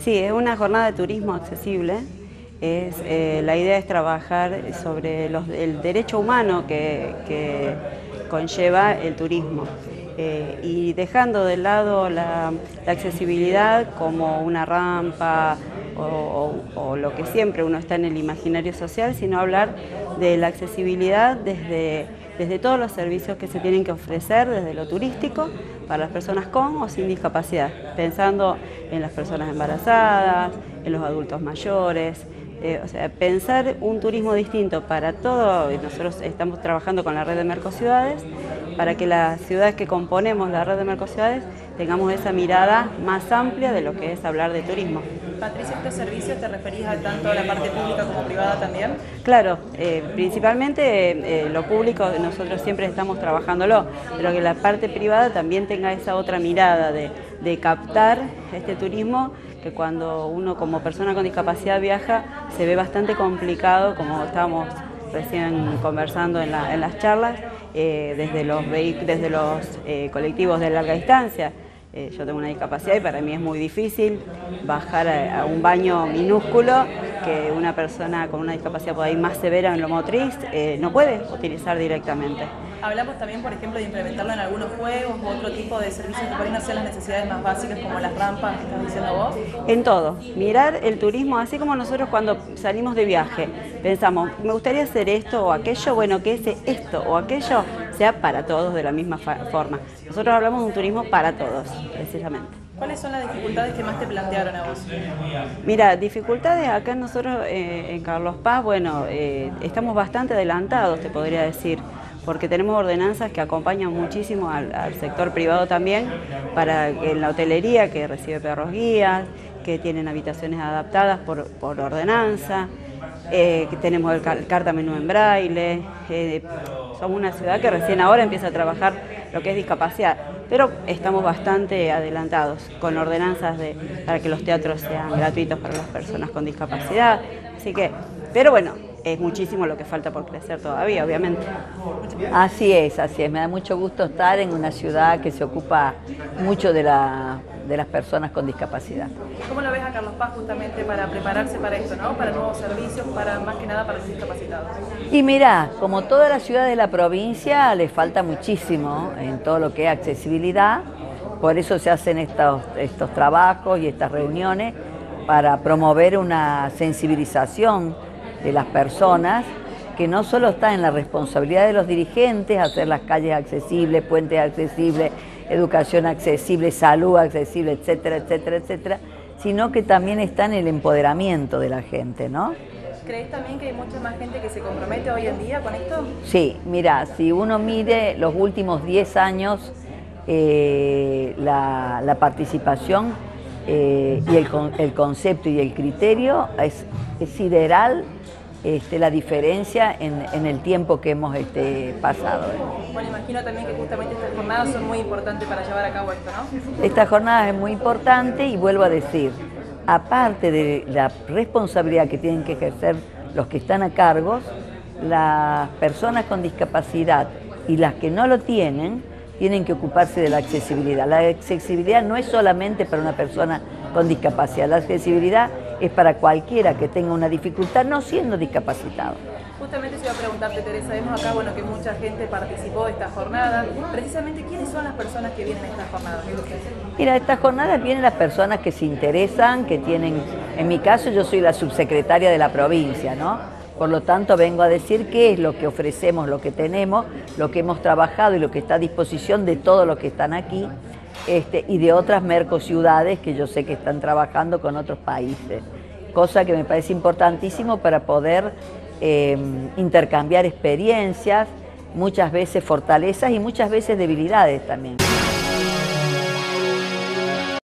Sí, es una jornada de turismo accesible. La idea es trabajar sobre el derecho humano que conlleva el turismo y dejando de lado la accesibilidad como una rampa o lo que siempre uno está en el imaginario social, sino hablar de la accesibilidad desde todos los servicios que se tienen que ofrecer, desde lo turístico, para las personas con o sin discapacidad, pensando en las personas embarazadas, en los adultos mayores. O sea, pensar un turismo distinto para todo. Nosotros estamos trabajando con la red de Mercociudades para que las ciudades que componemos la red de Mercociudades tengamos esa mirada más amplia de lo que es hablar de turismo. Patricia, ¿estos servicios te referís a tanto a la parte pública como privada también? Claro, principalmente lo público nosotros siempre estamos trabajándolo, pero que la parte privada también tenga esa otra mirada de captar este turismo que cuando uno como persona con discapacidad viaja se ve bastante complicado, como estábamos recién conversando en las charlas, desde los colectivos de larga distancia. Yo tengo una discapacidad y para mí es muy difícil bajar a un baño minúsculo que una persona con una discapacidad por ahí más severa en lo motriz no puede utilizar directamente. Hablamos también, por ejemplo, de implementarlo en algunos juegos u otro tipo de servicios que pueden hacer las necesidades más básicas como las rampas que estás diciendo vos. En todo, mirar el turismo, así como nosotros cuando salimos de viaje, pensamos, me gustaría hacer esto o aquello, bueno, que esto o aquello sea para todos de la misma forma. Nosotros hablamos de un turismo para todos, precisamente. ¿Cuáles son las dificultades que más te plantearon a vos? Mira, dificultades acá nosotros en Carlos Paz, bueno, estamos bastante adelantados, te podría decir, porque tenemos ordenanzas que acompañan muchísimo al sector privado también, para que en la hotelería que recibe perros guías, que tienen habitaciones adaptadas por ordenanza, que tenemos el carta menú en braille. Somos una ciudad que recién ahora empieza a trabajar lo que es discapacidad, pero estamos bastante adelantados con ordenanzas para que los teatros sean gratuitos para las personas con discapacidad. Así que, pero bueno, es muchísimo lo que falta por crecer todavía, obviamente. Así es, así es. Me da mucho gusto estar en una ciudad que se ocupa mucho de las personas con discapacidad. ¿Cómo lo ves a Carlos Paz justamente para prepararse para esto, ¿no? Para nuevos servicios, más que nada para los discapacitados? Y mirá, como todas las ciudades de la provincia, le falta muchísimo en todo lo que es accesibilidad. Por eso se hacen estos trabajos y estas reuniones para promover una sensibilización de las personas, que no solo está en la responsabilidad de los dirigentes, hacer las calles accesibles, puentes accesibles, educación accesible, salud accesible, etcétera, etcétera, etcétera, sino que también está en el empoderamiento de la gente, ¿no? ¿Crees también que hay mucha más gente que se compromete hoy en día con esto? Sí, mira, si uno mide los últimos 10 años, la participación y el concepto y el criterio es sideral. La diferencia en el tiempo que hemos pasado. Bueno, imagino también que justamente estas jornadas son muy importantes para llevar a cabo esto, ¿no? Esta jornada es muy importante y vuelvo a decir, aparte de la responsabilidad que tienen que ejercer los que están a cargo, las personas con discapacidad y las que no lo tienen que ocuparse de la accesibilidad. La accesibilidad no es solamente para una persona con discapacidad, la accesibilidad es para cualquiera que tenga una dificultad no siendo discapacitado. Justamente se iba a preguntarte, Teresa, vemos acá que mucha gente participó de esta jornada. Precisamente, ¿quiénes son las personas que vienen a estas jornadas? Mira, a estas jornadas vienen las personas que se interesan, que tienen, en mi caso yo soy la subsecretaria de la provincia, ¿no? Por lo tanto vengo a decir qué es lo que ofrecemos, lo que tenemos, lo que hemos trabajado y lo que está a disposición de todos los que están aquí. Y de otras mercociudades que yo sé que están trabajando con otros países, cosa que me parece importantísimo para poder intercambiar experiencias, muchas veces fortalezas y muchas veces debilidades también.